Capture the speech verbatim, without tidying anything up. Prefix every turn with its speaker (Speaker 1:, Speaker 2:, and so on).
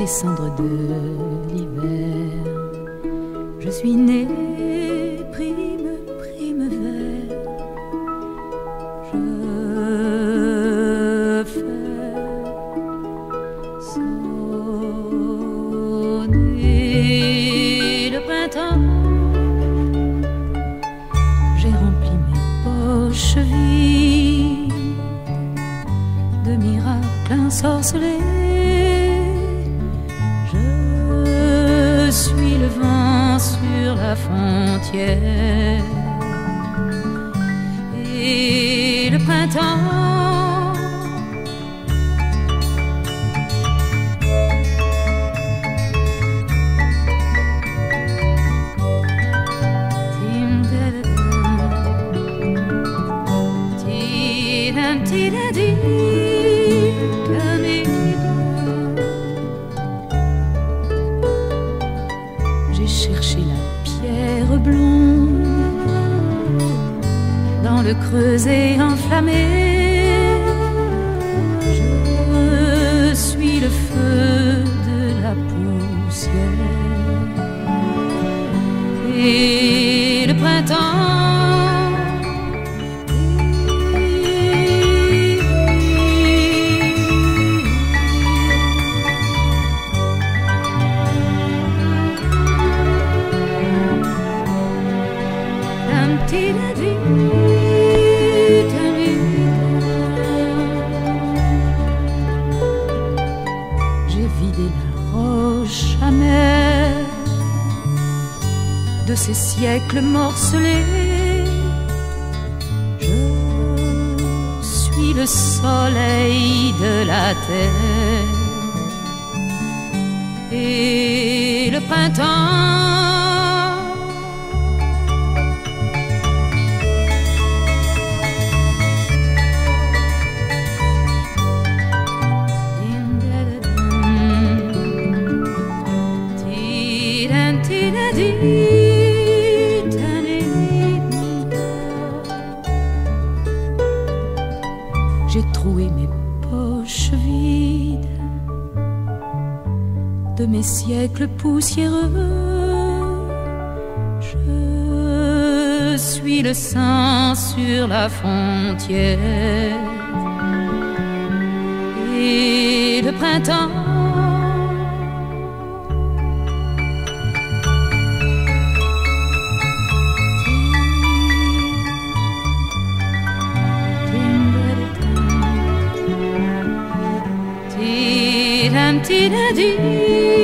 Speaker 1: des cendres de l'hiver. Je suis née prime, prime vert. Je fais sonner le printemps. J'ai rempli mes poches vides de miracles ensorcelés. Je suis le vent sur la frontière et le printemps. Tim tidam tidadi. J'ai cherché la pierre blonde dans le creuset enflammé. Je suis le feu de la poussière et le printemps. J'ai vidé la roche amère de ces siècles morcelés. Je suis le soleil de la terre et le printemps. J'ai troué mes poches vides de mes siècles poussiéreux. Je suis le sang sur la frontière et le printemps. Tidam tidadi.